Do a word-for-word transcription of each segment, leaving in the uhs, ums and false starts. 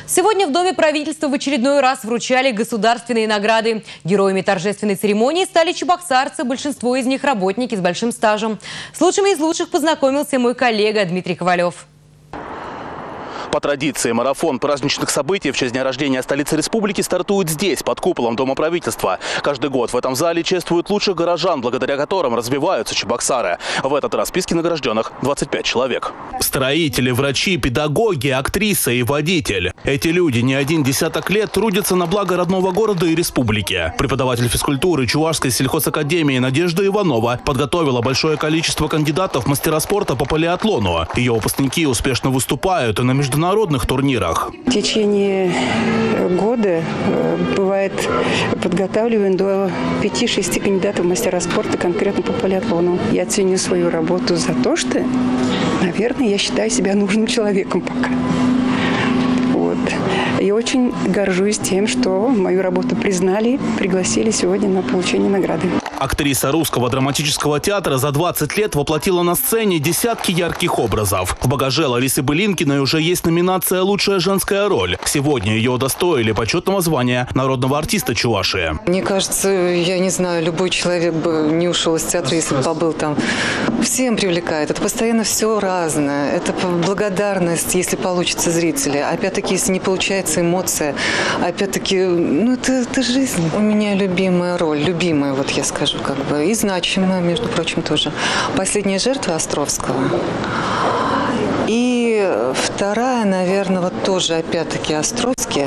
Сегодня в Доме правительства в очередной раз вручали государственные награды. Героями торжественной церемонии стали чебоксарцы, большинство из них работники с большим стажем. С лучшими из лучших познакомился мой коллега Дмитрий Ковалев. По традиции, марафон праздничных событий в честь дня рождения столицы республики стартует здесь, под куполом Дома правительства. Каждый год в этом зале чествуют лучших горожан, благодаря которым развиваются чебоксары. В этот раз в списке награжденных двадцать пять человек. Строители, врачи, педагоги, актриса и водитель. Эти люди не один десяток лет трудятся на благо родного города и республики. Преподаватель физкультуры Чувашской сельхозакадемии Надежда Иванова подготовила большое количество кандидатов в мастера спорта по полиатлону. Ее выпускники успешно выступают и на международных народных турнирах. В течение года бывает подготавливаем до пяти-шести кандидатов в мастера спорта конкретно по полиатлону. Я ценю свою работу за то, что, наверное, я считаю себя нужным человеком пока. Вот. И очень горжусь тем, что мою работу признали, пригласили сегодня на получение награды. Актриса Русского драматического театра за двадцать лет воплотила на сцене десятки ярких образов. В багаже Ларисы Былинкиной уже есть номинация «Лучшая женская роль». Сегодня ее удостоили почетного звания народного артиста Чувашии. Мне кажется, я не знаю, любой человек бы не ушел из театра, если бы побыл там. Всем привлекает. Это постоянно все разное. Это благодарность, если получится зрители. Опять-таки, если не получается, эмоция. Опять-таки, ну это, это жизнь. У меня любимая роль, любимая, вот я скажу. Как бы, и значимая, между прочим, тоже. «Последняя жертва» Островского. И вторая, наверное, вот тоже, опять-таки, Островский.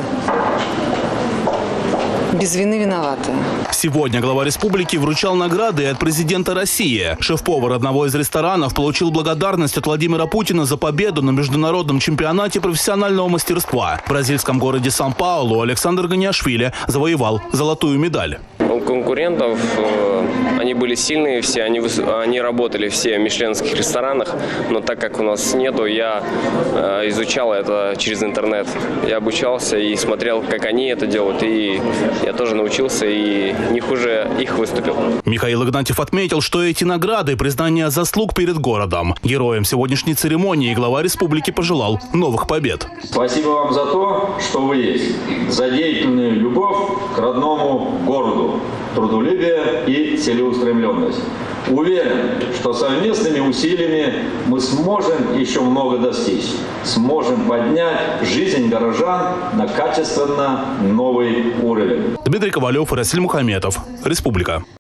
«Без вины виноватая». Сегодня глава республики вручал награды от президента России. Шеф-повар одного из ресторанов получил благодарность от Владимира Путина за победу на международном чемпионате профессионального мастерства. В бразильском городе Сан-Паулу Александр Ганиашвили завоевал золотую медаль. У конкурентов они были сильные все, они, они работали все в мишленских ресторанах, но так как у нас нету, я изучал это через интернет. Я обучался и смотрел, как они это делают, и я тоже научился и не хуже их выступил. Михаил Игнатьев отметил, что эти награды – признание заслуг перед городом. Героям сегодняшней церемонии глава республики пожелал новых побед. Спасибо вам за то, что вы есть, за деятельную любовь к родному городу, трудолюбие и целеустремленность. Уверен, что совместными усилиями мы сможем еще много достичь. Сможем поднять жизнь горожан на качественно новый уровень. Дмитрий Ковалев и Расиль Мухаметов. Республика.